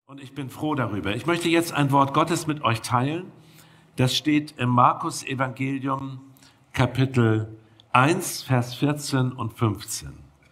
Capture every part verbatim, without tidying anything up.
Und ich bin froh darüber. Ich möchte jetzt ein Wort Gottes mit euch teilen. Das steht im Markus-Evangelium, Kapitel eins, Vers vierzehn und fünfzehn.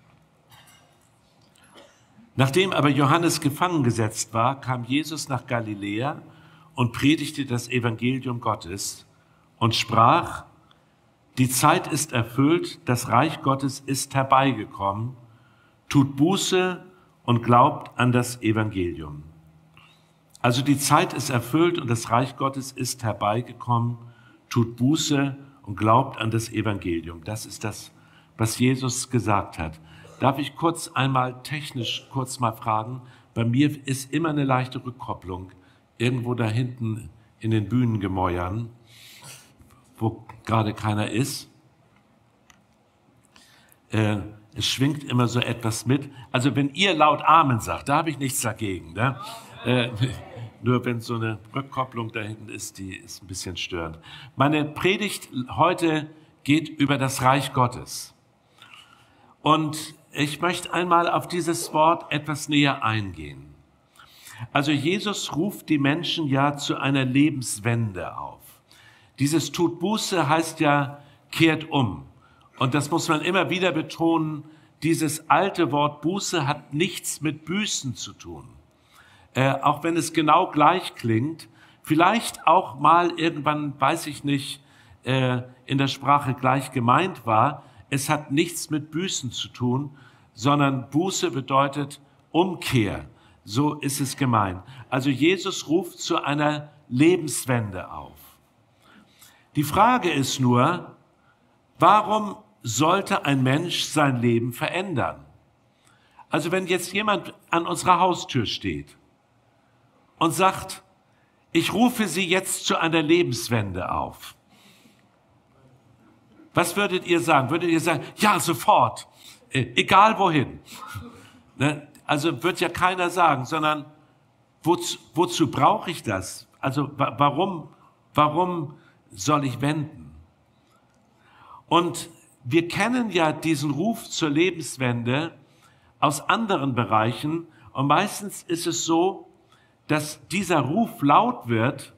Nachdem aber Johannes gefangen gesetzt war, kam Jesus nach Galiläa und predigte das Evangelium Gottes und sprach: Die Zeit ist erfüllt, das Reich Gottes ist herbeigekommen. Tut Buße und glaubt an das Evangelium. Also die Zeit ist erfüllt und das Reich Gottes ist herbeigekommen. Tut Buße und glaubt an das Evangelium. Das ist das, was Jesus gesagt hat. Darf ich kurz einmal technisch kurz mal fragen? Bei mir ist immer eine leichte Rückkopplung irgendwo da hinten in den Bühnengemäuern, wo gerade keiner ist. Äh, es schwingt immer so etwas mit. Also wenn ihr laut Amen sagt, da habe ich nichts dagegen. Ne? Äh, nur wenn so eine Rückkopplung da hinten ist, die ist ein bisschen störend. Meine Predigt heute geht über das Reich Gottes. Und ich möchte einmal auf dieses Wort etwas näher eingehen. Also Jesus ruft die Menschen ja zu einer Lebenswende auf. Dieses Tut Buße heißt ja, kehrt um. Und das muss man immer wieder betonen, dieses alte Wort Buße hat nichts mit Büßen zu tun. Äh, auch wenn es genau gleich klingt, vielleicht auch mal irgendwann, weiß ich nicht, äh, in der Sprache gleich gemeint war, es hat nichts mit Büßen zu tun, sondern Buße bedeutet Umkehr. So ist es gemeint. Also Jesus ruft zu einer Lebenswende auf. Die Frage ist nur, warum sollte ein Mensch sein Leben verändern? Also wenn jetzt jemand an unserer Haustür steht und sagt, ich rufe Sie jetzt zu einer Lebenswende auf. Was würdet ihr sagen? Würdet ihr sagen, ja, sofort, äh, egal wohin? Ne? Also wird ja keiner sagen, sondern wozu, wozu brauche ich das? Also wa- warum, warum soll ich wenden? Und wir kennen ja diesen Ruf zur Lebenswende aus anderen Bereichen. Und meistens ist es so, dass dieser Ruf laut wird,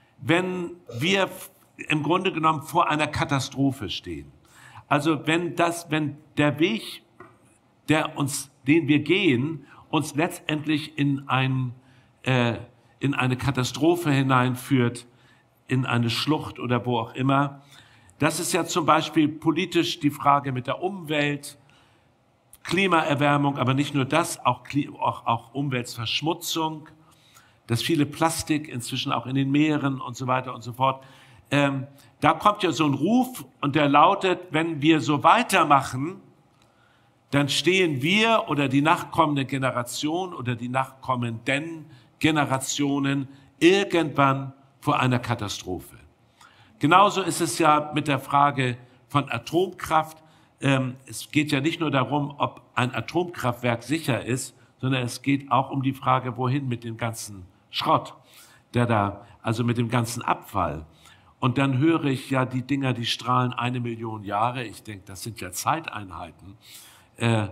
wenn wir im Grunde genommen vor einer Katastrophe stehen. Also wenn das, wenn der Weg, der uns, den wir gehen, uns letztendlich in ein, äh, in eine Katastrophe hineinführt, in eine Schlucht oder wo auch immer. Das ist ja zum Beispiel politisch die Frage mit der Umwelt, Klimaerwärmung, aber nicht nur das, auch, auch, auch Umweltverschmutzung, das viele Plastik inzwischen auch in den Meeren und so weiter und so fort. Ähm, da kommt ja so ein Ruf und der lautet, wenn wir so weitermachen, dann stehen wir oder die nachkommende Generation oder die nachkommenden Generationen irgendwann vor einer Katastrophe. Genauso ist es ja mit der Frage von Atomkraft. Ähm, es geht ja nicht nur darum, ob ein Atomkraftwerk sicher ist, sondern es geht auch um die Frage, wohin mit dem ganzen Schrott, der da, also mit dem ganzen Abfall. Und dann höre ich ja, die Dinger, die strahlen eine Million Jahre. Ich denke, das sind ja Zeiteinheiten. Äh,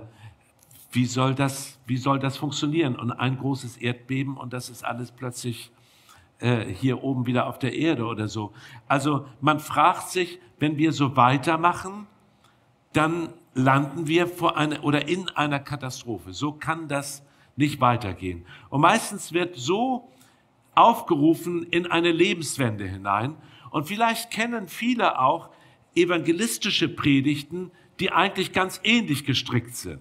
wie soll das, wie soll das funktionieren? Und ein großes Erdbeben und das ist alles plötzlich äh, hier oben wieder auf der Erde oder so. Also man fragt sich, wenn wir so weitermachen, dann landen wir vor einer oder in einer Katastrophe. So kann das nicht weitergehen. Und meistens wird so aufgerufen in eine Lebenswende hinein. Und vielleicht kennen viele auch evangelistische Predigten, die eigentlich ganz ähnlich gestrickt sind.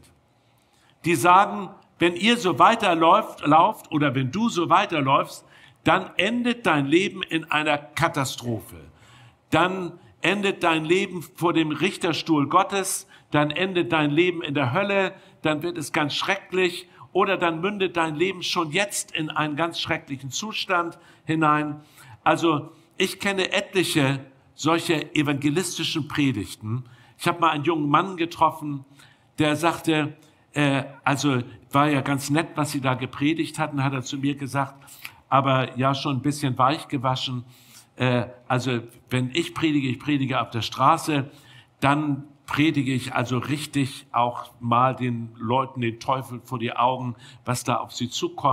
Die sagen, wenn ihr so weiterläuft, lauft oder wenn du so weiterläufst, dann endet dein Leben in einer Katastrophe. Dann endet dein Leben vor dem Richterstuhl Gottes, dann endet dein Leben in der Hölle, dann wird es ganz schrecklich oder dann mündet dein Leben schon jetzt in einen ganz schrecklichen Zustand hinein. Also ich kenne etliche solche evangelistischen Predigten. Ich habe mal einen jungen Mann getroffen, der sagte, äh, also war ja ganz nett, was sie da gepredigt hatten, hat er zu mir gesagt, aber ja schon ein bisschen weich gewaschen. Äh, also wenn ich predige, ich predige auf der Straße, dann predige ich also richtig auch mal den Leuten den Teufel vor die Augen, was da auf sie zukommt.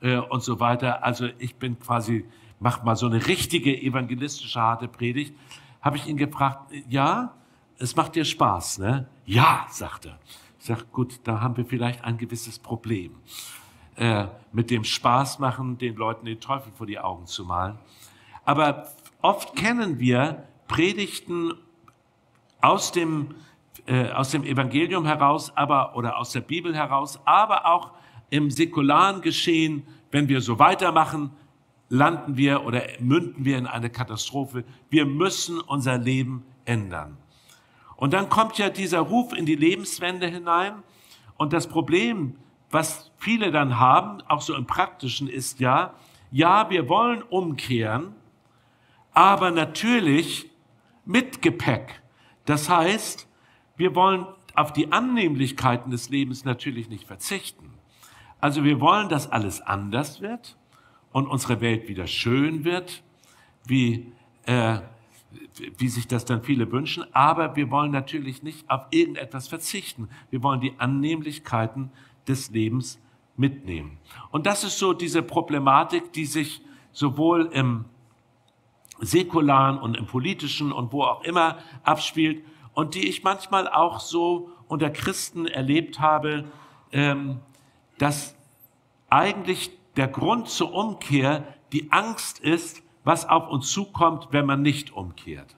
äh, und so weiter. Also ich bin quasi, mach mal so eine richtige evangelistische harte Predigt. Habe ich ihn gefragt, ja, es macht dir Spaß, ne? Ja, sagt er. Ich sage, gut, da haben wir vielleicht ein gewisses Problem. Äh, mit dem Spaß machen, den Leuten den Teufel vor die Augen zu malen. Aber oft kennen wir Predigten aus dem, äh, aus dem Evangelium heraus, aber, oder aus der Bibel heraus, aber auch im säkularen Geschehen, wenn wir so weitermachen, landen wir oder münden wir in eine Katastrophe. Wir müssen unser Leben ändern. Und dann kommt ja dieser Ruf in die Lebenswende hinein. Und das Problem, was viele dann haben, auch so im Praktischen, ist ja, ja, wir wollen umkehren, aber natürlich mit Gepäck. Das heißt, wir wollen auf die Annehmlichkeiten des Lebens natürlich nicht verzichten. Also wir wollen, dass alles anders wird und unsere Welt wieder schön wird, wie, äh, wie sich das dann viele wünschen. Aber wir wollen natürlich nicht auf irgendetwas verzichten. Wir wollen die Annehmlichkeiten des Lebens mitnehmen. Und das ist so diese Problematik, die sich sowohl im säkularen und im politischen und wo auch immer abspielt und die ich manchmal auch so unter Christen erlebt habe, ähm, dass eigentlich der Grund zur Umkehr die Angst ist, was auf uns zukommt, wenn man nicht umkehrt.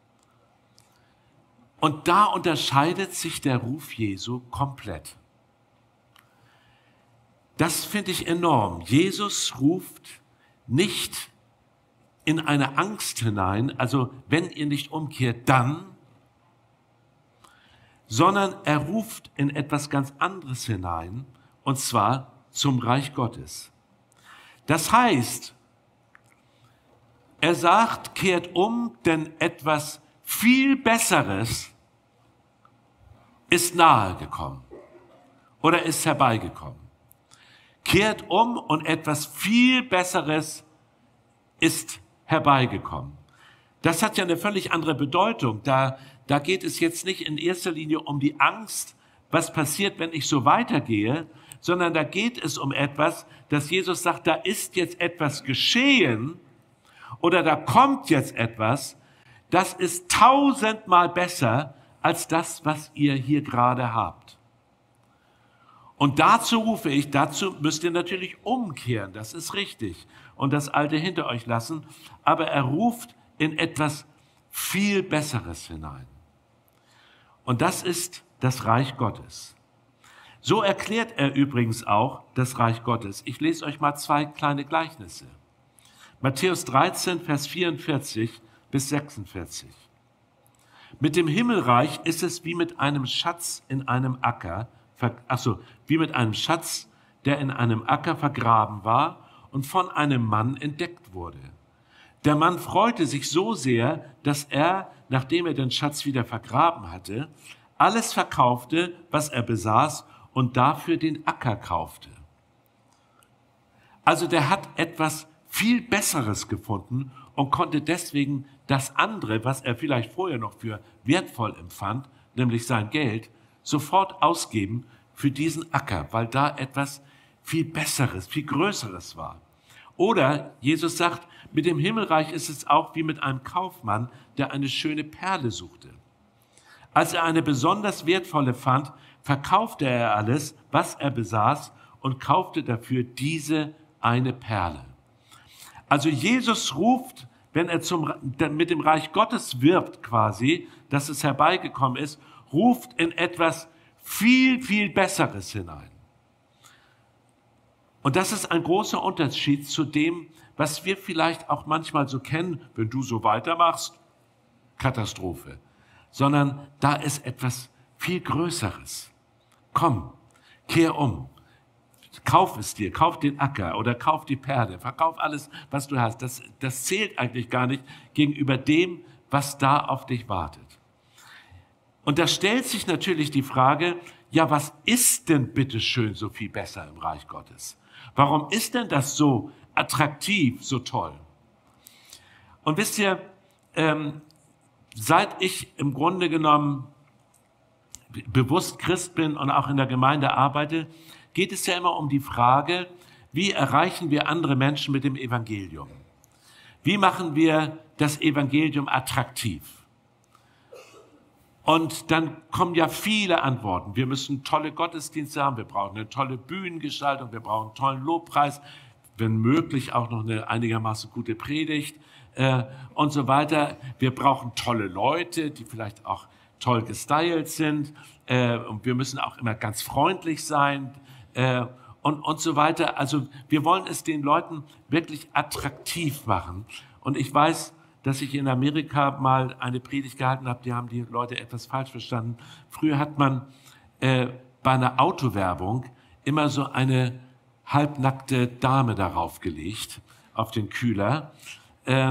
Und da unterscheidet sich der Ruf Jesu komplett. Das finde ich enorm. Jesus ruft nicht in eine Angst hinein, also wenn ihr nicht umkehrt, dann, sondern er ruft in etwas ganz anderes hinein, und zwar zum Reich Gottes. Das heißt, er sagt, kehrt um, denn etwas viel Besseres ist nahe gekommen oder ist herbeigekommen. Kehrt um und etwas viel Besseres ist herbeigekommen. Das hat ja eine völlig andere Bedeutung. Da, da geht es jetzt nicht in erster Linie um die Angst, was passiert, wenn ich so weitergehe, sondern da geht es um etwas, dass Jesus sagt, da ist jetzt etwas geschehen oder da kommt jetzt etwas, das ist tausendmal besser als das, was ihr hier gerade habt. Und dazu rufe ich, dazu müsst ihr natürlich umkehren, das ist richtig, und das Alte hinter euch lassen, aber er ruft in etwas viel Besseres hinein. Und das ist das Reich Gottes. So erklärt er übrigens auch das Reich Gottes. Ich lese euch mal zwei kleine Gleichnisse. Matthäus dreizehn, Vers vierundvierzig bis sechsundvierzig. Mit dem Himmelreich ist es wie mit einem Schatz in einem Acker, ach so, wie mit einem Schatz, der in einem Acker vergraben war und von einem Mann entdeckt wurde. Der Mann freute sich so sehr, dass er, nachdem er den Schatz wieder vergraben hatte, alles verkaufte, was er besaß und dafür den Acker kaufte. Also der hat etwas viel Besseres gefunden und konnte deswegen das andere, was er vielleicht vorher noch für wertvoll empfand, nämlich sein Geld, sofort ausgeben für diesen Acker, weil da etwas viel Besseres, viel Größeres war. Oder Jesus sagt, mit dem Himmelreich ist es auch wie mit einem Kaufmann, der eine schöne Perle suchte. Als er eine besonders wertvolle fand, verkaufte er alles, was er besaß, und kaufte dafür diese eine Perle. Also Jesus ruft, wenn er zum, mit dem Reich Gottes wirbt quasi, dass es herbeigekommen ist, ruft in etwas viel, viel Besseres hinein. Und das ist ein großer Unterschied zu dem, was wir vielleicht auch manchmal so kennen, wenn du so weitermachst, Katastrophe. Sondern da ist etwas viel Größeres. Komm, kehr um. Kauf es dir, kauf den Acker oder kauf die Perle, verkauf alles, was du hast. Das, das zählt eigentlich gar nicht gegenüber dem, was da auf dich wartet. Und da stellt sich natürlich die Frage, ja, was ist denn bitte schön so viel besser im Reich Gottes? Warum ist denn das so attraktiv, so toll? Und wisst ihr, ähm, seit ich im Grunde genommen bewusst Christ bin und auch in der Gemeinde arbeite, geht es ja immer um die Frage, Wie erreichen wir andere Menschen mit dem Evangelium? Wie machen wir das Evangelium attraktiv? Und dann kommen ja viele Antworten. Wir müssen tolle Gottesdienste haben, wir brauchen eine tolle Bühnengestaltung, wir brauchen einen tollen Lobpreis, wenn möglich auch noch eine einigermaßen gute Predigt äh, und so weiter. Wir brauchen tolle Leute, die vielleicht auch toll gestylt sind. Äh, und wir müssen auch immer ganz freundlich sein äh, und, und so weiter. Also wir wollen es den Leuten wirklich attraktiv machen. Und ich weiß, dass ich in Amerika mal eine Predigt gehalten habe, die haben die Leute etwas falsch verstanden. Früher hat man äh, bei einer Autowerbung immer so eine halbnackte Dame darauf gelegt, auf den Kühler. Äh,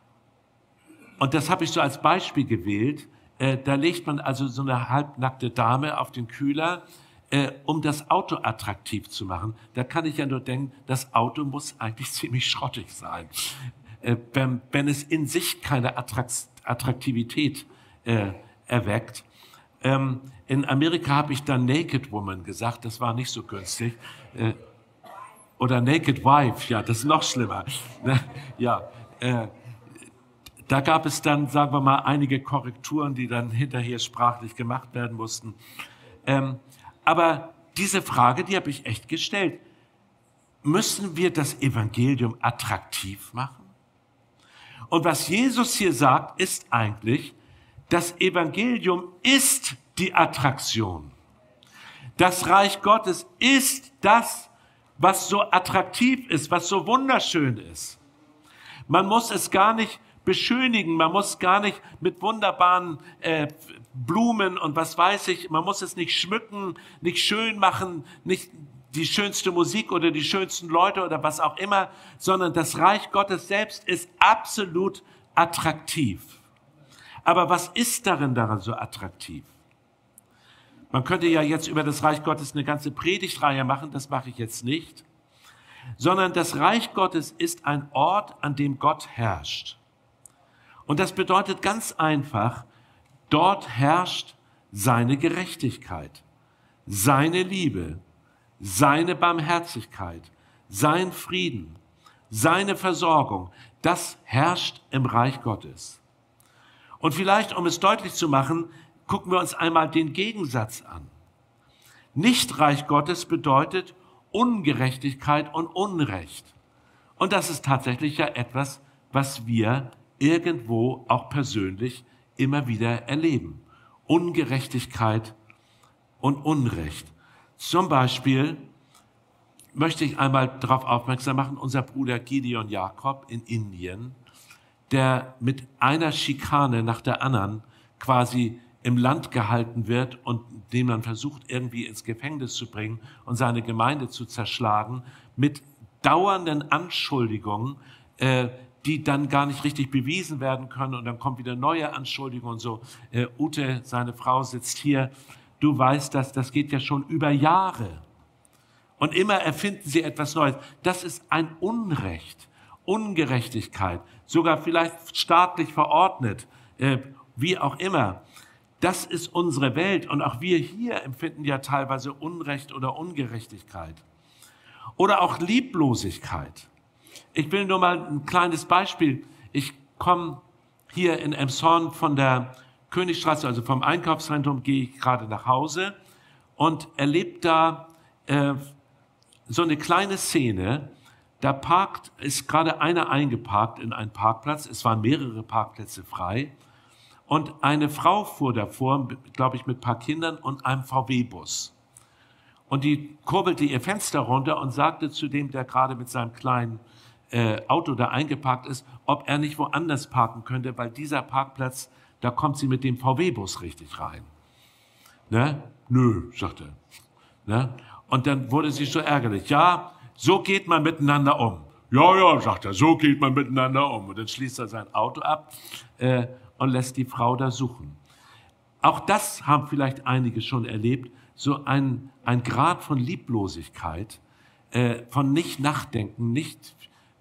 und das habe ich so als Beispiel gewählt. Äh, da legt man also so eine halbnackte Dame auf den Kühler, äh, um das Auto attraktiv zu machen. Da kann ich ja nur denken, das Auto muss eigentlich ziemlich schrottig sein. Wenn, wenn es in sich keine Attraktivität äh, erweckt. Ähm, in Amerika habe ich dann Naked Woman gesagt, das war nicht so günstig. Äh, oder Naked Wife, ja, das ist noch schlimmer. ja, äh, da gab es dann, sagen wir mal, einige Korrekturen, die dann hinterher sprachlich gemacht werden mussten. Ähm, aber diese Frage, die habe ich echt gestellt. Müssen wir das Evangelium attraktiv machen? Und was Jesus hier sagt, ist eigentlich, das Evangelium ist die Attraktion. Das Reich Gottes ist das, was so attraktiv ist, was so wunderschön ist. Man muss es gar nicht beschönigen, man muss gar nicht mit wunderbaren äh, Blumen und was weiß ich, man muss es nicht schmücken, nicht schön machen, nicht die schönste Musik oder die schönsten Leute oder was auch immer, sondern das Reich Gottes selbst ist absolut attraktiv. Aber was ist darin daran so attraktiv? Man könnte ja jetzt über das Reich Gottes eine ganze Predigtreihe machen, das mache ich jetzt nicht, sondern das Reich Gottes ist ein Ort, an dem Gott herrscht. Und das bedeutet ganz einfach, dort herrscht seine Gerechtigkeit, seine Liebe, seine Barmherzigkeit, sein Frieden, seine Versorgung, das herrscht im Reich Gottes. Und vielleicht, um es deutlich zu machen, gucken wir uns einmal den Gegensatz an. Nicht-Reich Gottes bedeutet Ungerechtigkeit und Unrecht. Und das ist tatsächlich ja etwas, was wir irgendwo auch persönlich immer wieder erleben. Ungerechtigkeit und Unrecht. Zum Beispiel möchte ich einmal darauf aufmerksam machen, unser Bruder Gideon Jakob in Indien, der mit einer Schikane nach der anderen quasi im Land gehalten wird und den man versucht, irgendwie ins Gefängnis zu bringen und seine Gemeinde zu zerschlagen, mit dauernden Anschuldigungen, äh, die dann gar nicht richtig bewiesen werden können. Und dann kommt wieder neue Anschuldigungen und so. Äh, Ute, seine Frau, sitzt hier. Du weißt das, das geht ja schon über Jahre. Und immer erfinden sie etwas Neues. Das ist ein Unrecht, Ungerechtigkeit, sogar vielleicht staatlich verordnet, äh, wie auch immer. Das ist unsere Welt und auch wir hier empfinden ja teilweise Unrecht oder Ungerechtigkeit. Oder auch Lieblosigkeit. Ich will nur mal ein kleines Beispiel. Ich komme hier in Emshorn von der Königstraße, also vom Einkaufszentrum, gehe ich gerade nach Hause und erlebe da äh, so eine kleine Szene. Da parkt, ist gerade einer eingeparkt in einen Parkplatz. Es waren mehrere Parkplätze frei. Und eine Frau fuhr davor, glaube ich, mit ein paar Kindern und einem V W-Bus. Und die kurbelte ihr Fenster runter und sagte zu dem, der gerade mit seinem kleinen äh, Auto da eingeparkt ist, ob er nicht woanders parken könnte, weil dieser Parkplatz, da kommt sie mit dem V W-Bus richtig rein. Ne? Nö, sagte er. Ne? Und dann wurde sie so ärgerlich. Ja, so geht man miteinander um. Ja, ja, sagt er, so geht man miteinander um. Und dann schließt er sein Auto ab äh, und lässt die Frau da suchen. Auch das haben vielleicht einige schon erlebt, so ein, ein Grad von Lieblosigkeit, äh, von nicht nachdenken, nicht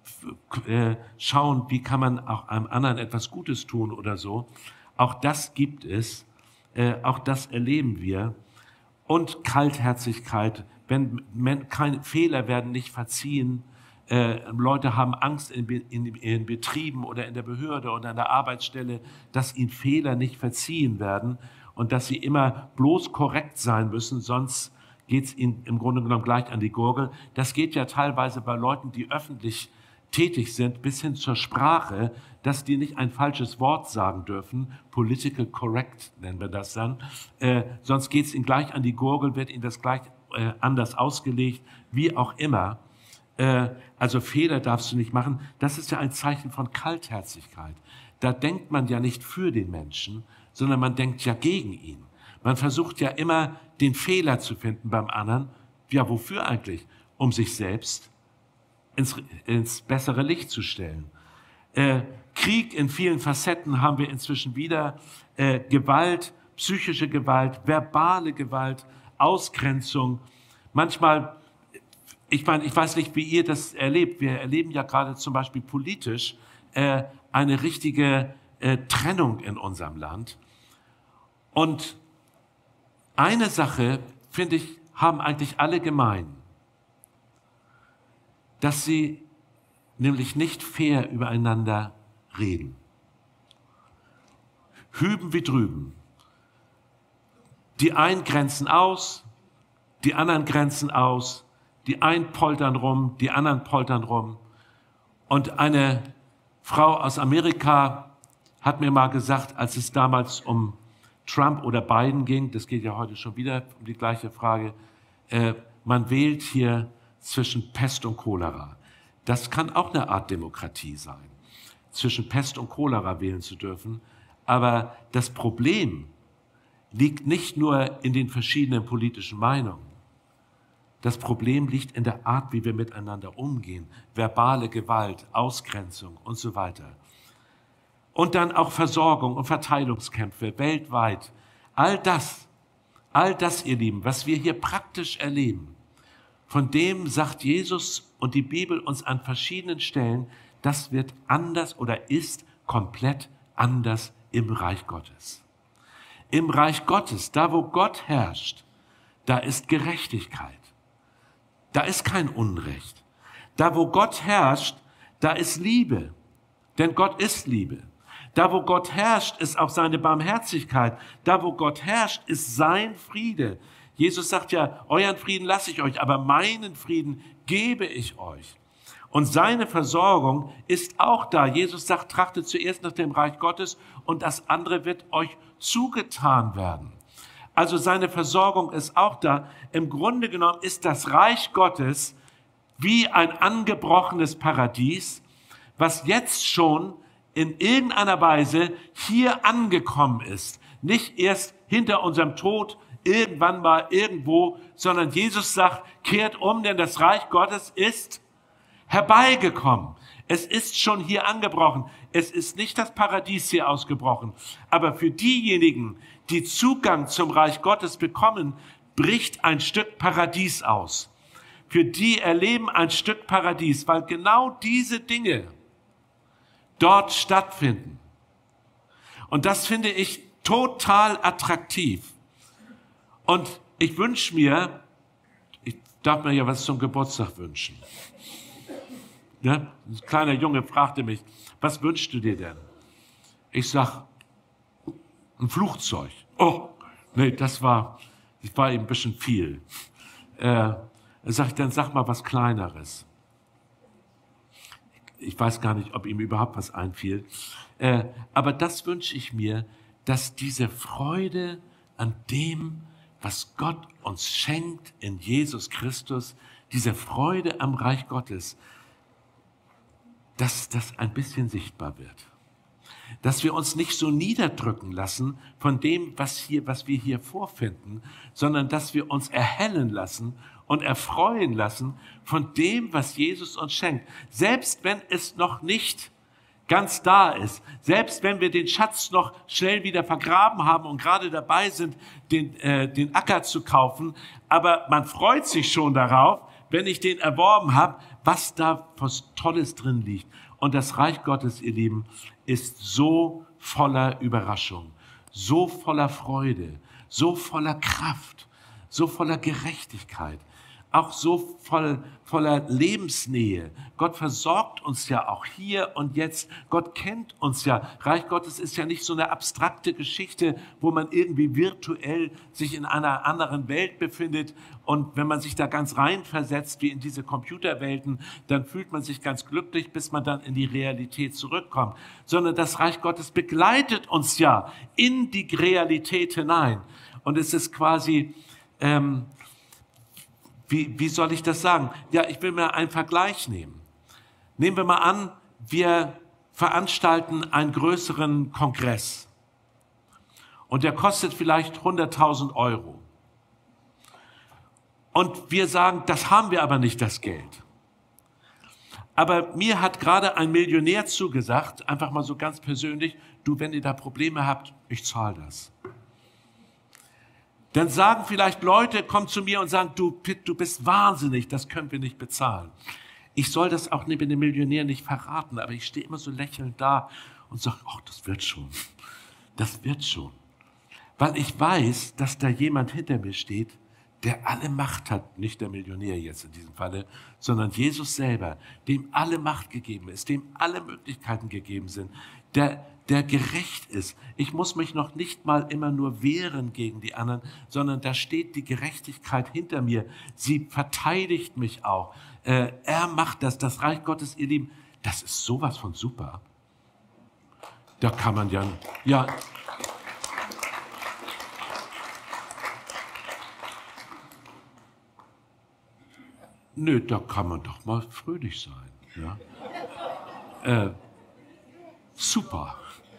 äh, schauen, wie kann man auch einem anderen etwas Gutes tun oder so. Auch das gibt es, äh, auch das erleben wir. Und Kaltherzigkeit, wenn men, keine Fehler werden nicht verziehen, äh, Leute haben Angst in, in, in Betrieben oder in der Behörde oder an der Arbeitsstelle, dass ihnen Fehler nicht verziehen werden und dass sie immer bloß korrekt sein müssen, sonst geht es ihnen im Grunde genommen gleich an die Gurgel. Das geht ja teilweise bei Leuten, die öffentlich tätig sind, bis hin zur Sprache, dass die nicht ein falsches Wort sagen dürfen. Political correct nennen wir das dann. Äh, sonst geht es ihnen gleich an die Gurgel, wird ihnen das gleich äh, anders ausgelegt, wie auch immer. Äh, also Fehler darfst du nicht machen. Das ist ja ein Zeichen von Kaltherzigkeit. Da denkt man ja nicht für den Menschen, sondern man denkt ja gegen ihn. Man versucht ja immer, den Fehler zu finden beim anderen. Ja, wofür eigentlich? Um sich selbst ins, ins bessere Licht zu stellen. Äh, Krieg in vielen Facetten haben wir inzwischen wieder. Äh, Gewalt, psychische Gewalt, verbale Gewalt, Ausgrenzung. Manchmal, ich meine, ich weiß nicht, wie ihr das erlebt. Wir erleben ja gerade zum Beispiel politisch äh, eine richtige äh, Trennung in unserem Land. Und eine Sache, finde ich, haben eigentlich alle gemein, dass sie nämlich nicht fair übereinander reden. Hüben wie drüben. Die einen grenzen aus, die anderen grenzen aus, die einen poltern rum, die anderen poltern rum. Und eine Frau aus Amerika hat mir mal gesagt, als es damals um Trump oder Biden ging, das geht ja heute schon wieder um die gleiche Frage, äh, man wählt hier zwischen Pest und Cholera. Das kann auch eine Art Demokratie sein, zwischen Pest und Cholera wählen zu dürfen. Aber das Problem liegt nicht nur in den verschiedenen politischen Meinungen. Das Problem liegt in der Art, wie wir miteinander umgehen. Verbale Gewalt, Ausgrenzung und so weiter. Und dann auch Versorgung und Verteilungskämpfe weltweit. All das, all das, ihr Lieben, was wir hier praktisch erleben, von dem sagt Jesus und die Bibel uns an verschiedenen Stellen, das wird anders oder ist komplett anders im Reich Gottes. Im Reich Gottes, da wo Gott herrscht, da ist Gerechtigkeit. Da ist kein Unrecht. Da wo Gott herrscht, da ist Liebe. Denn Gott ist Liebe. Da wo Gott herrscht, ist auch seine Barmherzigkeit. Da wo Gott herrscht, ist sein Friede. Jesus sagt ja, euren Frieden lasse ich euch, aber meinen Frieden gebe ich euch. Und seine Versorgung ist auch da. Jesus sagt, trachtet zuerst nach dem Reich Gottes und das andere wird euch zugetan werden. Also seine Versorgung ist auch da. Im Grunde genommen ist das Reich Gottes wie ein angebrochenes Paradies, was jetzt schon in irgendeiner Weise hier angekommen ist. Nicht erst hinter unserem Tod, irgendwann mal irgendwo, sondern Jesus sagt, kehrt um, denn das Reich Gottes ist herbeigekommen. Es ist schon hier angebrochen. Es ist nicht das Paradies hier ausgebrochen. Aber für diejenigen, die Zugang zum Reich Gottes bekommen, bricht ein Stück Paradies aus. Für die erleben ein Stück Paradies, weil genau diese Dinge dort stattfinden. Und das finde ich total attraktiv. Und ich wünsche mir, ich darf mir ja was zum Geburtstag wünschen. Ja, ein kleiner Junge fragte mich, was wünschst du dir denn? Ich sag, ein Flugzeug. Oh, nee, das war, das war ihm ein bisschen viel. Äh, sag ich, dann sag mal was Kleineres. Ich weiß gar nicht, ob ihm überhaupt was einfiel. Äh, aber das wünsche ich mir, dass diese Freude an dem, was Gott uns schenkt in Jesus Christus, diese Freude am Reich Gottes, dass das ein bisschen sichtbar wird. Dass wir uns nicht so niederdrücken lassen von dem, was hier, was wir hier vorfinden, sondern dass wir uns erhellen lassen und erfreuen lassen von dem, was Jesus uns schenkt. Selbst wenn es noch nicht ganz da ist, selbst wenn wir den Schatz noch schnell wieder vergraben haben und gerade dabei sind, den, äh, den Acker zu kaufen, aber man freut sich schon darauf, wenn ich den erworben habe, was da was Tolles drin liegt. Und das Reich Gottes, ihr Lieben, ist so voller Überraschung, so voller Freude, so voller Kraft, so voller Gerechtigkeit. auch so voll, voller Lebensnähe. Gott versorgt uns ja auch hier und jetzt. Gott kennt uns ja. Reich Gottes ist ja nicht so eine abstrakte Geschichte, wo man irgendwie virtuell sich in einer anderen Welt befindet. Und wenn man sich da ganz reinversetzt, wie in diese Computerwelten, dann fühlt man sich ganz glücklich, bis man dann in die Realität zurückkommt. Sondern das Reich Gottes begleitet uns ja in die Realität hinein. Und es ist quasi... Ähm, Wie, wie soll ich das sagen? Ja, ich will mir einen Vergleich nehmen. Nehmen wir mal an, wir veranstalten einen größeren Kongress. Und der kostet vielleicht hunderttausend Euro. Und wir sagen, das haben wir aber nicht, das Geld. Aber mir hat gerade ein Millionär zugesagt, einfach mal so ganz persönlich, du, wenn ihr da Probleme habt, ich zahle das. Dann sagen vielleicht Leute, kommen zu mir und sagen, du Pitt, du bist wahnsinnig, das können wir nicht bezahlen. Ich soll das auch neben dem Millionär nicht verraten, aber ich stehe immer so lächelnd da und sage, ach, das wird schon, das wird schon. Weil ich weiß, dass da jemand hinter mir steht, der alle Macht hat, nicht der Millionär jetzt in diesem Falle, sondern Jesus selber, dem alle Macht gegeben ist, dem alle Möglichkeiten gegeben sind, der der gerecht ist. Ich muss mich noch nicht mal immer nur wehren gegen die anderen, sondern da steht die Gerechtigkeit hinter mir. Sie verteidigt mich auch. Äh, er macht das, das Reich Gottes, ihr Lieben, das ist sowas von super. Da kann man ja, ja, nö, da kann man doch mal fröhlich sein. Ja? Äh, super.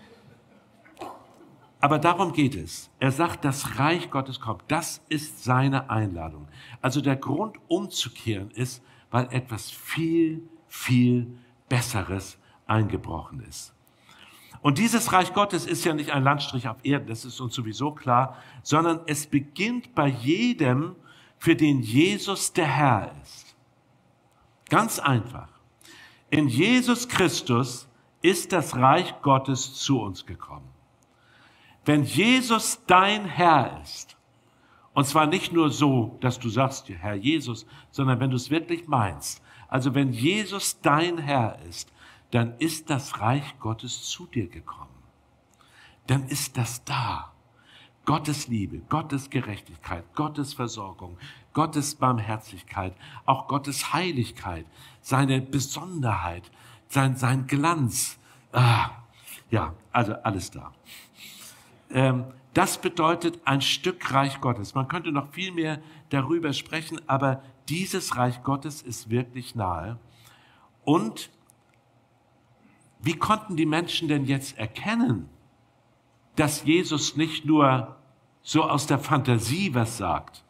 Aber darum geht es. Er sagt, das Reich Gottes kommt. Das ist seine Einladung. Also der Grund umzukehren ist, weil etwas viel, viel Besseres eingebrochen ist. Und dieses Reich Gottes ist ja nicht ein Landstrich auf Erden, das ist uns sowieso klar, sondern es beginnt bei jedem, für den Jesus der Herr ist. Ganz einfach. In Jesus Christus ist das Reich Gottes zu uns gekommen. Wenn Jesus dein Herr ist, und zwar nicht nur so, dass du sagst, Herr Jesus, sondern wenn du es wirklich meinst, also wenn Jesus dein Herr ist, dann ist das Reich Gottes zu dir gekommen. Dann ist das da. Gottes Liebe, Gottes Gerechtigkeit, Gottes Versorgung, Gottes Barmherzigkeit, auch Gottes Heiligkeit, seine Besonderheit, sein, sein Glanz. Ah, ja, also alles da. Ähm, das bedeutet ein Stück Reich Gottes. Man könnte noch viel mehr darüber sprechen, aber dieses Reich Gottes ist wirklich nahe. Und wie konnten die Menschen denn jetzt erkennen, dass Jesus nicht nur so aus der Fantasie was sagt?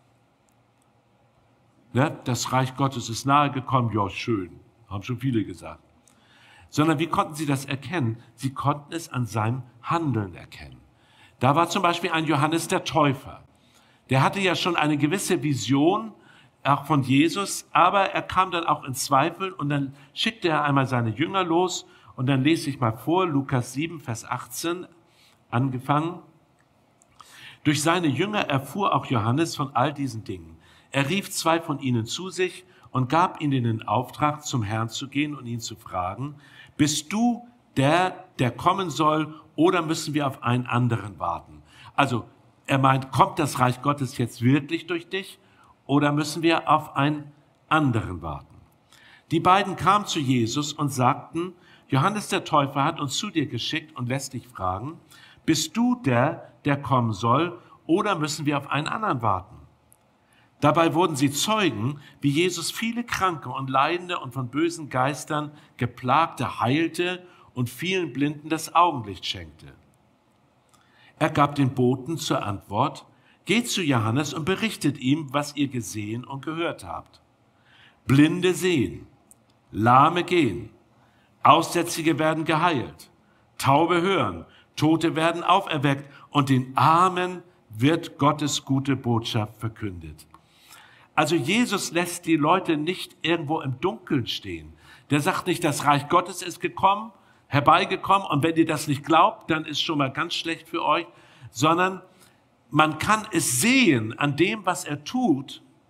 Ne? Das Reich Gottes ist nahe gekommen, ja schön, haben schon viele gesagt. Sondern wie konnten sie das erkennen? Sie konnten es an seinem Handeln erkennen. Da war zum Beispiel ein Johannes der Täufer. Der hatte ja schon eine gewisse Vision, auch von Jesus, aber er kam dann auch in Zweifel und dann schickte er einmal seine Jünger los und dann lese ich mal vor, Lukas sieben, Vers achtzehn, angefangen. Durch seine Jünger erfuhr auch Johannes von all diesen Dingen. Er rief zwei von ihnen zu sich und gab ihnen den Auftrag, zum Herrn zu gehen und ihn zu fragen, bist du der, der kommen soll, oder müssen wir auf einen anderen warten? Also er meint, kommt das Reich Gottes jetzt wirklich durch dich oder müssen wir auf einen anderen warten? Die beiden kamen zu Jesus und sagten, Johannes der Täufer hat uns zu dir geschickt und lässt dich fragen, bist du der, der kommen soll, oder müssen wir auf einen anderen warten? Dabei wurden sie Zeugen, wie Jesus viele Kranke und Leidende und von bösen Geistern Geplagte heilte und vielen Blinden das Augenlicht schenkte. Er gab den Boten zur Antwort, geht zu Johannes und berichtet ihm, was ihr gesehen und gehört habt. Blinde sehen, Lahme gehen, Aussätzige werden geheilt, Taube hören, Tote werden auferweckt und den Armen wird Gottes gute Botschaft verkündet. Also Jesus lässt die Leute nicht irgendwo im Dunkeln stehen. Der sagt nicht, das Reich Gottes ist gekommen, herbeigekommen und wenn ihr das nicht glaubt, dann ist schon mal ganz schlecht für euch, sondern man kann es sehen an dem, was er tut,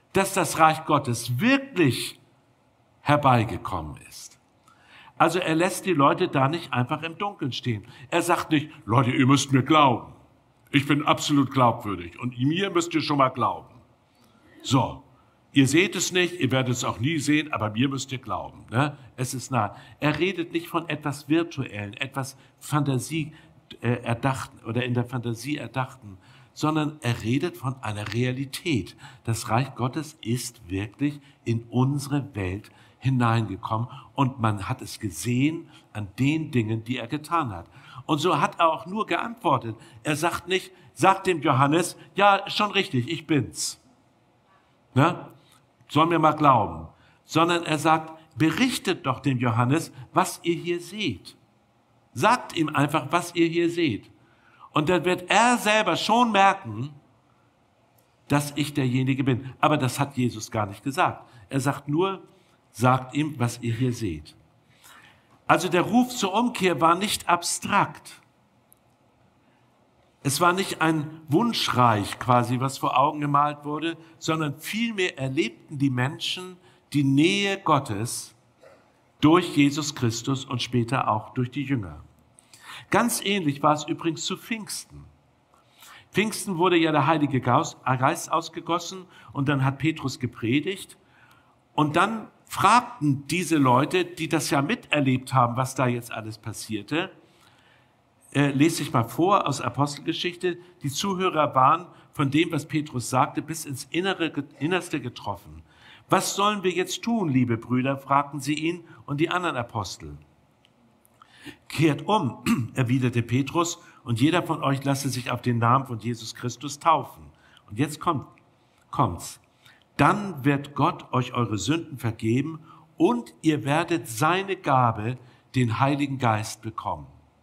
dass das Reich Gottes wirklich herbeigekommen ist. Also er lässt die Leute da nicht einfach im Dunkeln stehen. Er sagt nicht, Leute, ihr müsst mir glauben. Ich bin absolut glaubwürdig und mir müsst ihr schon mal glauben. So, ihr seht es nicht, ihr werdet es auch nie sehen, aber mir müsst ihr glauben. Ne? Es ist nah. Er redet nicht von etwas Virtuellen, etwas Fantasie äh, erdachten oder in der Fantasie erdachten, sondern er redet von einer Realität. Das Reich Gottes ist wirklich in unsere Welt hineingekommen und man hat es gesehen an den Dingen, die er getan hat. Und so hat er auch nur geantwortet. Er sagt nicht, sagt dem Johannes, ja, schon richtig, ich bin's. Ne? Soll mir mal glauben. Sondern er sagt, berichtet doch dem Johannes, was ihr hier seht. Sagt ihm einfach, was ihr hier seht. Und dann wird er selber schon merken, dass ich derjenige bin. Aber das hat Jesus gar nicht gesagt. Er sagt nur, sagt ihm, was ihr hier seht. Also der Ruf zur Umkehr war nicht abstrakt. Es war nicht ein Wunschreich quasi, was vor Augen gemalt wurde, sondern vielmehr erlebten die Menschen die Nähe Gottes durch Jesus Christus und später auch durch die Jünger. Ganz ähnlich war es übrigens zu Pfingsten. Pfingsten wurde ja der Heilige Geist ausgegossen und dann hat Petrus gepredigt und dann fragten diese Leute, die das ja miterlebt haben, was da jetzt alles passierte, äh, lese ich mal vor aus Apostelgeschichte, die Zuhörer waren von dem, was Petrus sagte, bis ins Innere, Innerste getroffen. Was sollen wir jetzt tun, liebe Brüder, fragten sie ihn und die anderen Apostel. Kehrt um, erwiderte Petrus, und jeder von euch lasse sich auf den Namen von Jesus Christus taufen. Und jetzt kommt, kommt's. Dann wird Gott euch eure Sünden vergeben und ihr werdet seine Gabe, den Heiligen Geist, bekommen.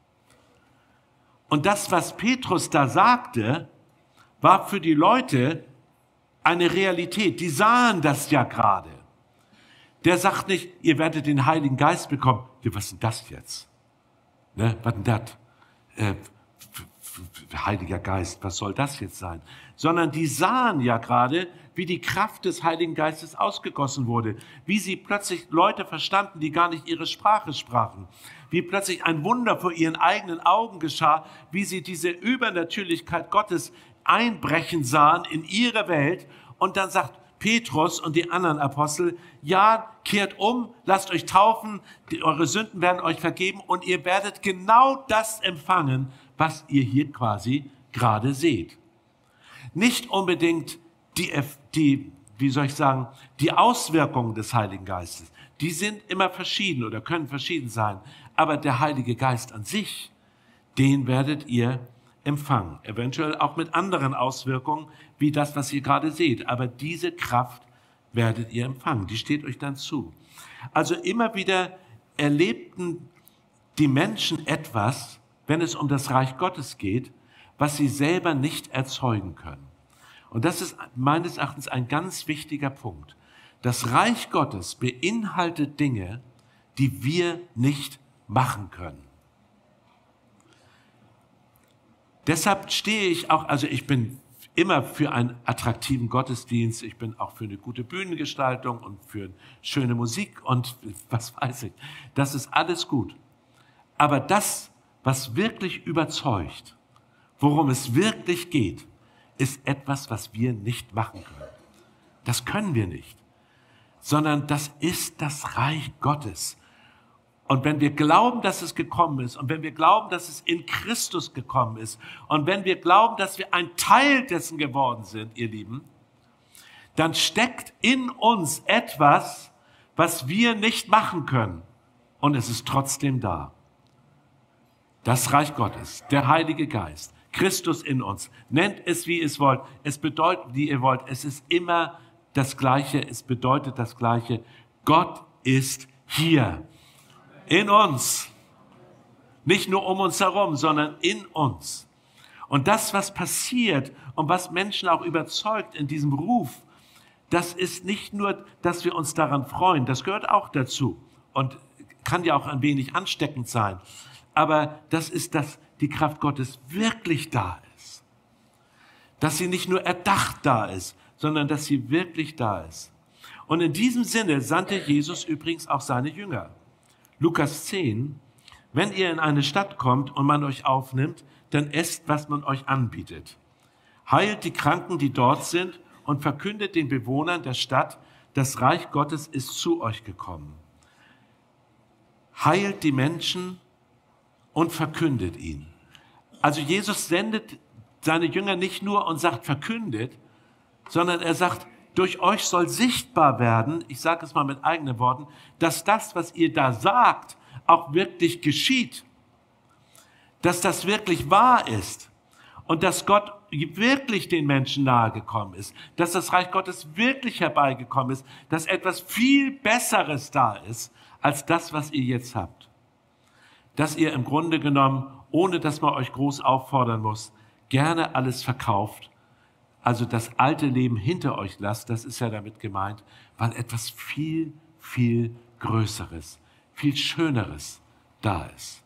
Und das, was Petrus da sagte, war für die Leute eine Realität. Die sahen das ja gerade. Der sagt nicht, ihr werdet den Heiligen Geist bekommen. Ja, was ist denn das jetzt? Ne, was denn das? Äh, Heiliger Geist, was soll das jetzt sein? Sondern die sahen ja gerade, wie die Kraft des Heiligen Geistes ausgegossen wurde, wie sie plötzlich Leute verstanden, die gar nicht ihre Sprache sprachen, wie plötzlich ein Wunder vor ihren eigenen Augen geschah, wie sie diese Übernatürlichkeit Gottes einbrechen sahen in ihre Welt. Und dann sagt Petrus und die anderen Apostel, ja, kehrt um, lasst euch taufen, die, eure Sünden werden euch vergeben und ihr werdet genau das empfangen, was ihr hier quasi gerade seht. Nicht unbedingt die, die, wie soll ich sagen, die Auswirkungen des Heiligen Geistes. Die sind immer verschieden oder können verschieden sein. Aber der Heilige Geist an sich, den werdet ihr empfangen. Eventuell auch mit anderen Auswirkungen, wie das, was ihr gerade seht. Aber diese Kraft werdet ihr empfangen. Die steht euch dann zu. Also immer wieder erlebten die Menschen etwas, wenn es um das Reich Gottes geht, was sie selber nicht erzeugen können. Und das ist meines Erachtens ein ganz wichtiger Punkt. Das Reich Gottes beinhaltet Dinge, die wir nicht machen können. Deshalb stehe ich auch, also ich bin immer für einen attraktiven Gottesdienst, ich bin auch für eine gute Bühnengestaltung und für schöne Musik und was weiß ich. Das ist alles gut. Aber das, was wirklich überzeugt, worum es wirklich geht, ist etwas, was wir nicht machen können. Das können wir nicht, sondern das ist das Reich Gottes. Und wenn wir glauben, dass es gekommen ist und wenn wir glauben, dass es in Christus gekommen ist und wenn wir glauben, dass wir ein Teil dessen geworden sind, ihr Lieben, dann steckt in uns etwas, was wir nicht machen können. Und es ist trotzdem da. Das Reich Gottes, der Heilige Geist, Christus in uns. Nennt es, wie ihr es wollt. Es bedeutet, wie ihr wollt. Es ist immer das Gleiche. Es bedeutet das Gleiche. Gott ist hier. In uns. Nicht nur um uns herum, sondern in uns. Und das, was passiert und was Menschen auch überzeugt in diesem Ruf, das ist nicht nur, dass wir uns daran freuen. Das gehört auch dazu und kann ja auch ein wenig ansteckend sein. Aber das ist, dass die Kraft Gottes wirklich da ist. Dass sie nicht nur erdacht da ist, sondern dass sie wirklich da ist. Und in diesem Sinne sandte Jesus übrigens auch seine Jünger. Lukas zehn, wenn ihr in eine Stadt kommt und man euch aufnimmt, dann esst, was man euch anbietet. Heilt die Kranken, die dort sind, und verkündet den Bewohnern der Stadt, das Reich Gottes ist zu euch gekommen. Heilt die Menschen und verkündet ihn. Also Jesus sendet seine Jünger nicht nur und sagt verkündet, sondern er sagt, durch euch soll sichtbar werden, ich sage es mal mit eigenen Worten, dass das, was ihr da sagt, auch wirklich geschieht. Dass das wirklich wahr ist und dass Gott wirklich den Menschen nahegekommen ist, dass das Reich Gottes wirklich herbeigekommen ist, dass etwas viel Besseres da ist, als das, was ihr jetzt habt. Dass ihr im Grunde genommen, ohne dass man euch groß auffordern muss, gerne alles verkauft, also das alte Leben hinter euch lasst, das ist ja damit gemeint, weil etwas viel, viel Größeres, viel Schöneres da ist.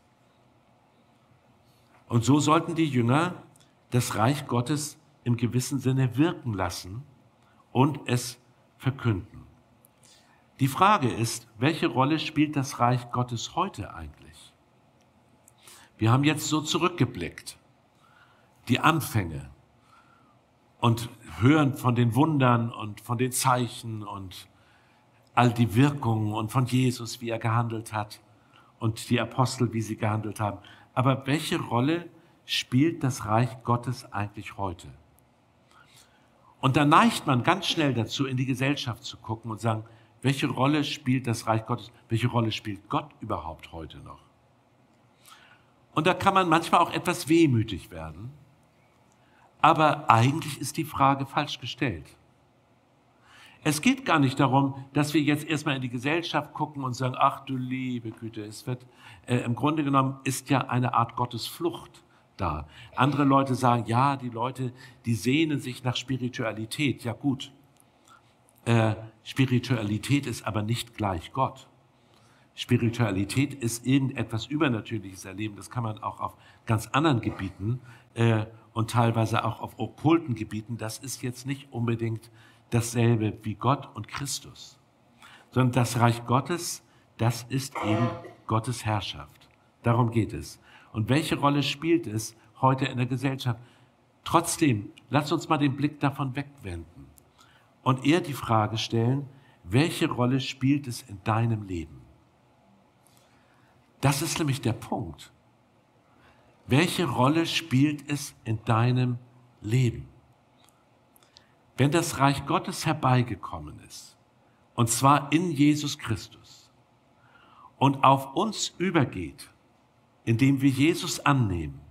Und so sollten die Jünger das Reich Gottes im gewissen Sinne wirken lassen und es verkünden. Die Frage ist, welche Rolle spielt das Reich Gottes heute eigentlich? Wir haben jetzt so zurückgeblickt, die Anfänge, und hören von den Wundern und von den Zeichen und all die Wirkungen und von Jesus, wie er gehandelt hat und die Apostel, wie sie gehandelt haben. Aber welche Rolle spielt das Reich Gottes eigentlich heute? Und da neigt man ganz schnell dazu, in die Gesellschaft zu gucken und sagen, welche Rolle spielt das Reich Gottes, welche Rolle spielt Gott überhaupt heute noch? Und da kann man manchmal auch etwas wehmütig werden. Aber eigentlich ist die Frage falsch gestellt. Es geht gar nicht darum, dass wir jetzt erstmal in die Gesellschaft gucken und sagen, ach du liebe Güte, es wird, äh, im Grunde genommen ist ja eine Art Gottesflucht da. Andere Leute sagen, ja, die Leute, die sehnen sich nach Spiritualität. Ja gut, äh, Spiritualität ist aber nicht gleich Gott. Spiritualität ist irgendetwas Übernatürliches erleben. Das kann man auch auf ganz anderen Gebieten äh, und teilweise auch auf okkulten Gebieten. Das ist jetzt nicht unbedingt dasselbe wie Gott und Christus, sondern das Reich Gottes, das ist eben Gottes Herrschaft. Darum geht es. Und welche Rolle spielt es heute in der Gesellschaft? Trotzdem, lass uns mal den Blick davon wegwenden und eher die Frage stellen, welche Rolle spielt es in deinem Leben? Das ist nämlich der Punkt. Welche Rolle spielt es in deinem Leben? Wenn das Reich Gottes herbeigekommen ist, und zwar in Jesus Christus, und auf uns übergeht, indem wir Jesus annehmen,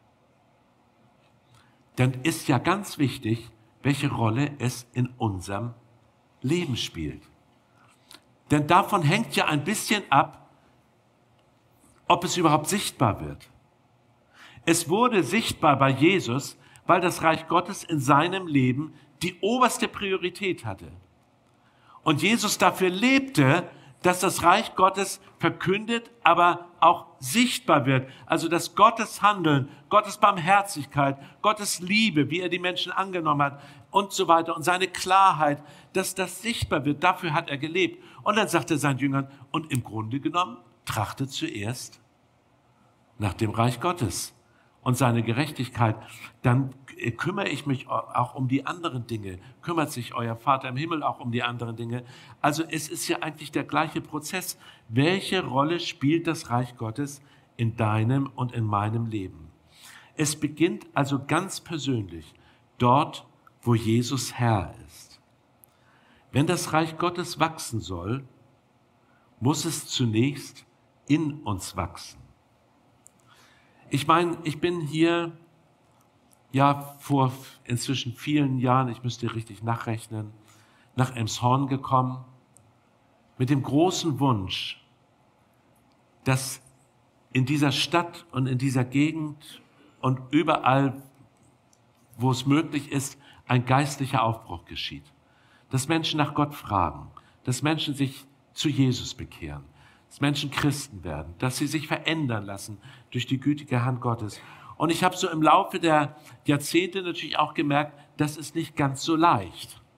dann ist ja ganz wichtig, welche Rolle es in unserem Leben spielt. Denn davon hängt ja ein bisschen ab, ob es überhaupt sichtbar wird. Es wurde sichtbar bei Jesus, weil das Reich Gottes in seinem Leben die oberste Priorität hatte. Und Jesus dafür lebte, dass das Reich Gottes verkündet, aber auch sichtbar wird. Also dass Gottes Handeln, Gottes Barmherzigkeit, Gottes Liebe, wie er die Menschen angenommen hat und so weiter und seine Klarheit, dass das sichtbar wird. Dafür hat er gelebt. Und dann sagte er seinen Jüngern, und im Grunde genommen, trachtet zuerst nach dem Reich Gottes und seine Gerechtigkeit, dann kümmere ich mich auch um die anderen Dinge. Kümmert sich euer Vater im Himmel auch um die anderen Dinge. Also es ist ja eigentlich der gleiche Prozess. Welche Rolle spielt das Reich Gottes in deinem und in meinem Leben? Es beginnt also ganz persönlich dort, wo Jesus Herr ist. Wenn das Reich Gottes wachsen soll, muss es zunächst in uns wachsen. Ich meine, ich bin hier ja vor inzwischen vielen Jahren, ich müsste richtig nachrechnen, nach Elmshorn gekommen, mit dem großen Wunsch, dass in dieser Stadt und in dieser Gegend und überall, wo es möglich ist, ein geistlicher Aufbruch geschieht. Dass Menschen nach Gott fragen, dass Menschen sich zu Jesus bekehren, dass Menschen Christen werden, dass sie sich verändern lassen durch die gütige Hand Gottes. Und ich habe so im Laufe der Jahrzehnte natürlich auch gemerkt, das ist nicht ganz so leicht.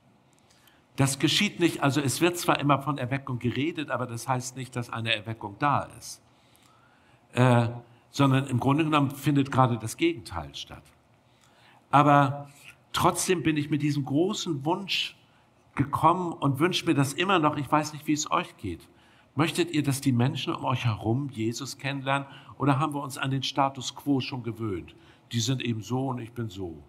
Das geschieht nicht, also es wird zwar immer von Erweckung geredet, aber das heißt nicht, dass eine Erweckung da ist. Äh, sondern im Grunde genommen findet gerade das Gegenteil statt. Aber trotzdem bin ich mit diesem großen Wunsch gekommen und wünsche mir das immer noch. Ich weiß nicht, wie es euch geht. Möchtet ihr, dass die Menschen um euch herum Jesus kennenlernen, oder haben wir uns an den Status quo schon gewöhnt? Die sind eben so und ich bin so.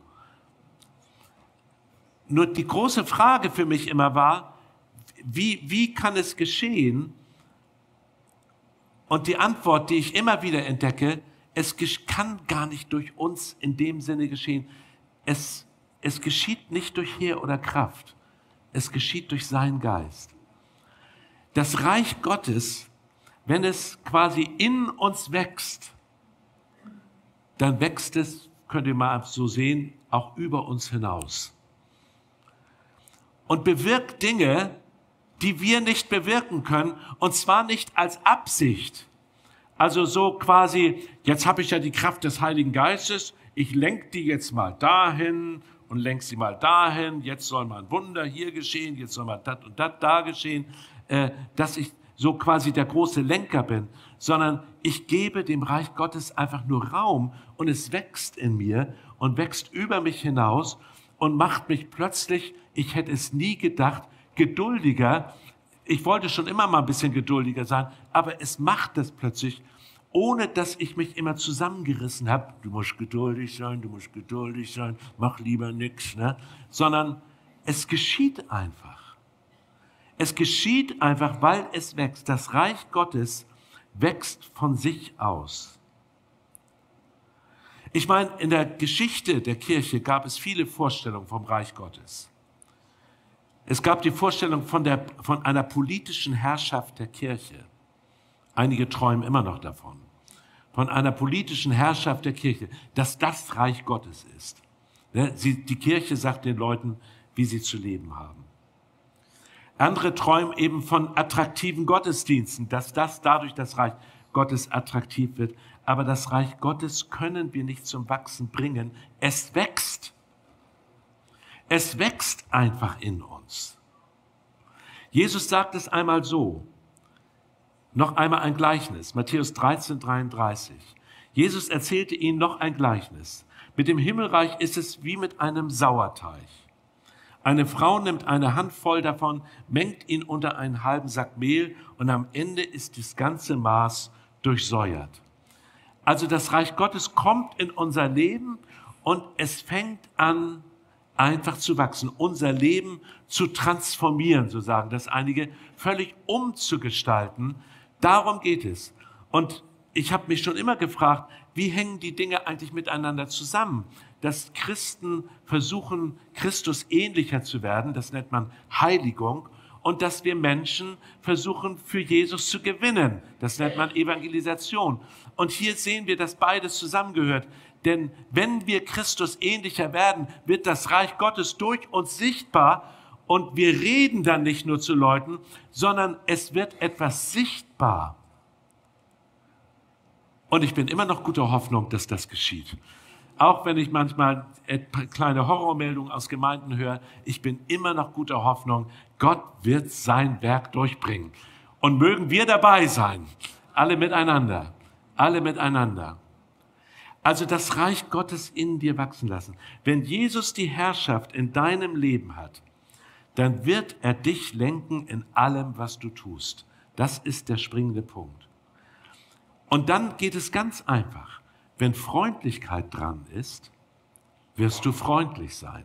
Nur die große Frage für mich immer war, wie, wie kann es geschehen? Und die Antwort, die ich immer wieder entdecke, es kann gar nicht durch uns in dem Sinne geschehen. Es, es geschieht nicht durch Heer oder Kraft. Es geschieht durch seinen Geist. Das Reich Gottes, wenn es quasi in uns wächst, dann wächst es, könnt ihr mal so sehen, auch über uns hinaus. Und bewirkt Dinge, die wir nicht bewirken können, und zwar nicht als Absicht. Also so quasi, jetzt habe ich ja die Kraft des Heiligen Geistes, ich lenke die jetzt mal dahin und lenke sie mal dahin, jetzt soll mal ein Wunder hier geschehen, jetzt soll mal das und das da geschehen, äh, dass ich so quasi der große Lenker bin, sondern ich gebe dem Reich Gottes einfach nur Raum und es wächst in mir und wächst über mich hinaus und macht mich plötzlich, ich hätte es nie gedacht, geduldiger. Ich wollte schon immer mal ein bisschen geduldiger sein, aber es macht das plötzlich, ohne dass ich mich immer zusammengerissen habe. Du musst geduldig sein, du musst geduldig sein, mach lieber nichts, ne? Sondern es geschieht einfach. Es geschieht einfach, weil es wächst. Das Reich Gottes wächst von sich aus. Ich meine, in der Geschichte der Kirche gab es viele Vorstellungen vom Reich Gottes. Es gab die Vorstellung von, der, von einer politischen Herrschaft der Kirche. Einige träumen immer noch davon. Von einer politischen Herrschaft der Kirche, dass das Reich Gottes ist. Sie, die Kirche sagt den Leuten, wie sie zu leben haben. Andere träumen eben von attraktiven Gottesdiensten, dass das dadurch das Reich Gottes attraktiv wird. Aber das Reich Gottes können wir nicht zum Wachsen bringen. Es wächst. Es wächst einfach in uns. Jesus sagt es einmal so. Noch einmal ein Gleichnis. Matthäus dreizehn, dreiunddreißig. Jesus erzählte ihnen noch ein Gleichnis. Mit dem Himmelreich ist es wie mit einem Sauerteig. Eine Frau nimmt eine Handvoll davon, mengt ihn unter einen halben Sack Mehl und am Ende ist das ganze Maß durchsäuert. Also das Reich Gottes kommt in unser Leben und es fängt an, einfach zu wachsen, unser Leben zu transformieren, so sagen das einige, völlig umzugestalten. Darum geht es. Und ich habe mich schon immer gefragt, wie hängen die Dinge eigentlich miteinander zusammen? Dass Christen versuchen, Christus ähnlicher zu werden, das nennt man Heiligung, und dass wir Menschen versuchen, für Jesus zu gewinnen, das nennt man Evangelisation. Und hier sehen wir, dass beides zusammengehört. Denn wenn wir Christus ähnlicher werden, wird das Reich Gottes durch uns sichtbar und wir reden dann nicht nur zu Leuten, sondern es wird etwas sichtbar. Und ich bin immer noch guter Hoffnung, dass das geschieht. Auch wenn ich manchmal kleine Horrormeldungen aus Gemeinden höre, ich bin immer noch guter Hoffnung, Gott wird sein Werk durchbringen. Und mögen wir dabei sein, alle miteinander, alle miteinander. Also das Reich Gottes in dir wachsen lassen. Wenn Jesus die Herrschaft in deinem Leben hat, dann wird er dich lenken in allem, was du tust. Das ist der springende Punkt. Und dann geht es ganz einfach. Wenn Freundlichkeit dran ist, wirst du freundlich sein.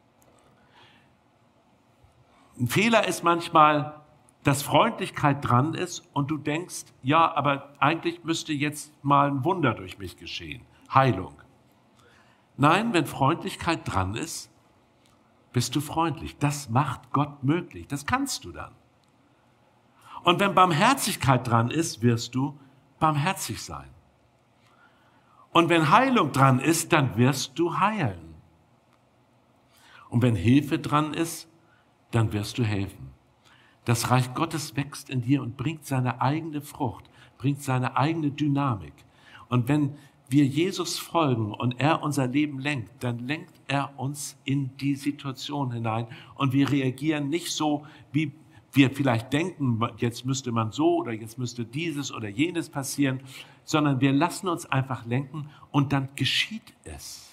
Ein Fehler ist manchmal, dass Freundlichkeit dran ist und du denkst, ja, aber eigentlich müsste jetzt mal ein Wunder durch mich geschehen. Heilung. Nein, wenn Freundlichkeit dran ist, bist du freundlich. Das macht Gott möglich. Das kannst du dann. Und wenn Barmherzigkeit dran ist, wirst du barmherzig sein. Und wenn Heilung dran ist, dann wirst du heilen. Und wenn Hilfe dran ist, dann wirst du helfen. Das Reich Gottes wächst in dir und bringt seine eigene Frucht, bringt seine eigene Dynamik. Und wenn wir Jesus folgen und er unser Leben lenkt, dann lenkt er uns in die Situation hinein und wir reagieren nicht so, wie wir vielleicht denken, jetzt müsste man so oder jetzt müsste dieses oder jenes passieren, sondern wir lassen uns einfach lenken und dann geschieht es.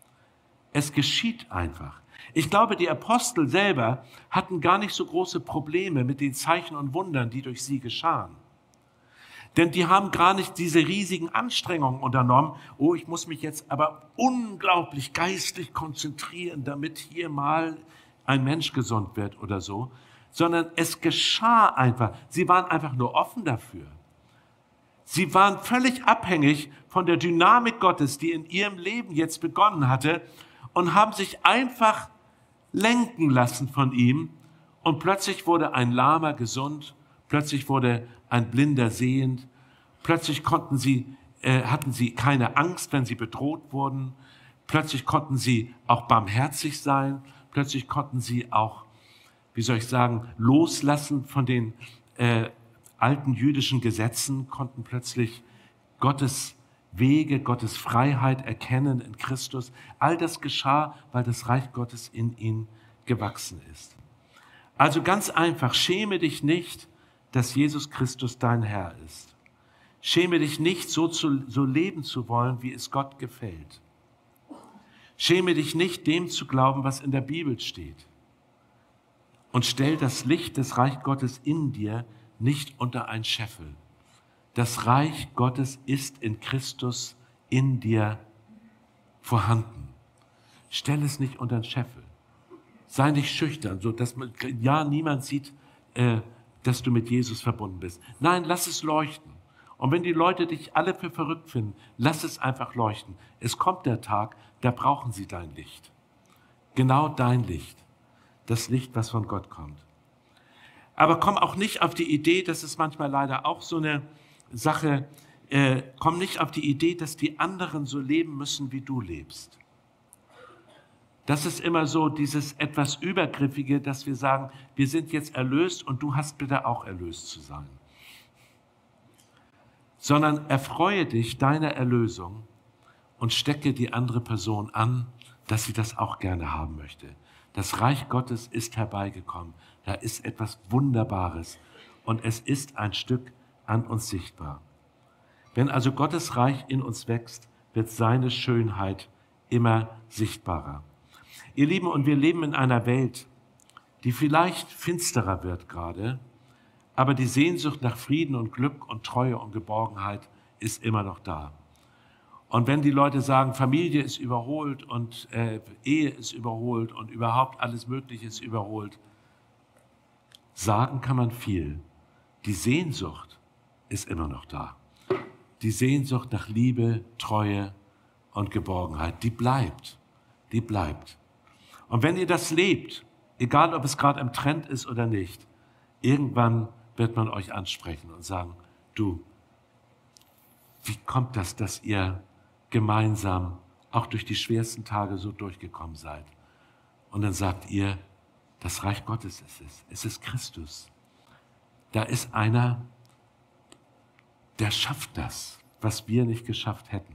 Es geschieht einfach. Ich glaube, die Apostel selber hatten gar nicht so große Probleme mit den Zeichen und Wundern, die durch sie geschahen. Denn die haben gar nicht diese riesigen Anstrengungen unternommen. Oh, ich muss mich jetzt aber unglaublich geistlich konzentrieren, damit hier mal ein Mensch gesund wird oder so. Sondern es geschah einfach. Sie waren einfach nur offen dafür. Sie waren völlig abhängig von der Dynamik Gottes, die in ihrem Leben jetzt begonnen hatte, und haben sich einfach lenken lassen von ihm. Und plötzlich wurde ein Lahmer gesund, plötzlich wurde ein Blinder sehend, plötzlich konnten sie, äh, hatten sie keine Angst, wenn sie bedroht wurden, plötzlich konnten sie auch barmherzig sein, plötzlich konnten sie auch, wie soll ich sagen, loslassen von den äh, alten jüdischen Gesetzen, konnten plötzlich Gottes Wege, Gottes Freiheit erkennen in Christus. All das geschah, weil das Reich Gottes in ihnen gewachsen ist. Also ganz einfach, schäme dich nicht, dass Jesus Christus dein Herr ist. Schäme dich nicht, so, zu, so leben zu wollen, wie es Gott gefällt. Schäme dich nicht, dem zu glauben, was in der Bibel steht. Und stell das Licht des Reich Gottes in dir nicht unter ein Scheffel. Das Reich Gottes ist in Christus in dir vorhanden. Stell es nicht unter den Scheffel. Sei nicht schüchtern, so dass man, ja, niemand sieht, äh, dass du mit Jesus verbunden bist. Nein, lass es leuchten. Und wenn die Leute dich alle für verrückt finden, lass es einfach leuchten. Es kommt der Tag, da brauchen sie dein Licht. Genau dein Licht. Das Licht, was von Gott kommt. Aber komm auch nicht auf die Idee, das ist manchmal leider auch so eine Sache, äh, komm nicht auf die Idee, dass die anderen so leben müssen, wie du lebst. Das ist immer so dieses etwas Übergriffige, dass wir sagen, wir sind jetzt erlöst und du hast bitte auch erlöst zu sein. Sondern erfreue dich deiner Erlösung und stecke die andere Person an, dass sie das auch gerne haben möchte. Das Reich Gottes ist herbeigekommen. Da ist etwas Wunderbares und es ist ein Stück an uns sichtbar. Wenn also Gottes Reich in uns wächst, wird seine Schönheit immer sichtbarer. Ihr Lieben, und wir leben in einer Welt, die vielleicht finsterer wird gerade, aber die Sehnsucht nach Frieden und Glück und Treue und Geborgenheit ist immer noch da. Und wenn die Leute sagen, Familie ist überholt und äh, Ehe ist überholt und überhaupt alles Mögliche ist überholt, sagen kann man viel. Die Sehnsucht ist immer noch da. Die Sehnsucht nach Liebe, Treue und Geborgenheit, die bleibt. Die bleibt. Und wenn ihr das lebt, egal ob es gerade im Trend ist oder nicht, irgendwann wird man euch ansprechen und sagen, du, wie kommt das, dass ihr gemeinsam auch durch die schwersten Tage so durchgekommen seid? Und dann sagt ihr, das Reich Gottes ist es. Es ist Christus. Da ist einer, der schafft das, was wir nicht geschafft hätten.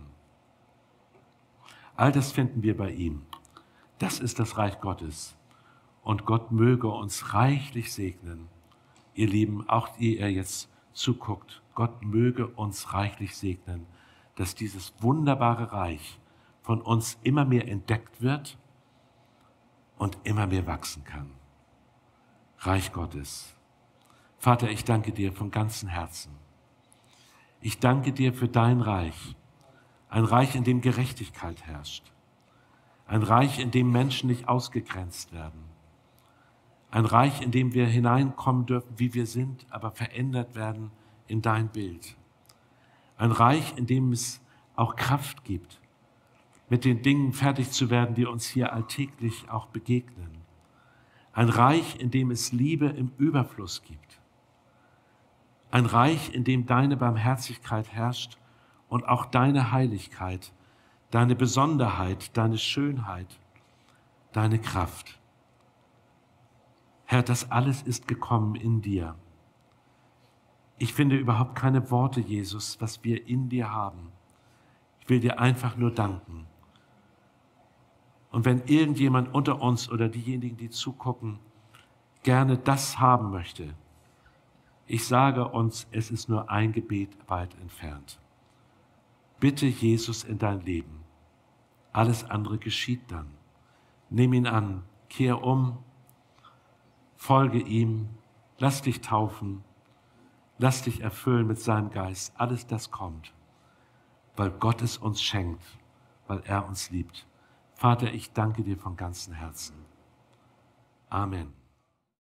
All das finden wir bei ihm. Das ist das Reich Gottes. Und Gott möge uns reichlich segnen. Ihr Lieben, auch die ihr jetzt zuguckt, Gott möge uns reichlich segnen, dass dieses wunderbare Reich von uns immer mehr entdeckt wird und immer mehr wachsen kann. Reich Gottes. Vater, ich danke dir von ganzem Herzen. Ich danke dir für dein Reich, ein Reich, in dem Gerechtigkeit herrscht, ein Reich, in dem Menschen nicht ausgegrenzt werden, ein Reich, in dem wir hineinkommen dürfen, wie wir sind, aber verändert werden in dein Bild. Ein Reich, in dem es auch Kraft gibt, mit den Dingen fertig zu werden, die uns hier alltäglich auch begegnen. Ein Reich, in dem es Liebe im Überfluss gibt. Ein Reich, in dem deine Barmherzigkeit herrscht und auch deine Heiligkeit, deine Besonderheit, deine Schönheit, deine Kraft. Herr, das alles ist gekommen in dir. Ich finde überhaupt keine Worte, Jesus, was wir in dir haben. Ich will dir einfach nur danken. Und wenn irgendjemand unter uns oder diejenigen, die zugucken, gerne das haben möchte, ich sage uns, es ist nur ein Gebet weit entfernt. Bitte Jesus in dein Leben. Alles andere geschieht dann. Nimm ihn an, kehr um, folge ihm, lass dich taufen, lass dich erfüllen mit seinem Geist. Alles das kommt, weil Gott es uns schenkt, weil er uns liebt. Vater, ich danke dir von ganzem Herzen. Amen.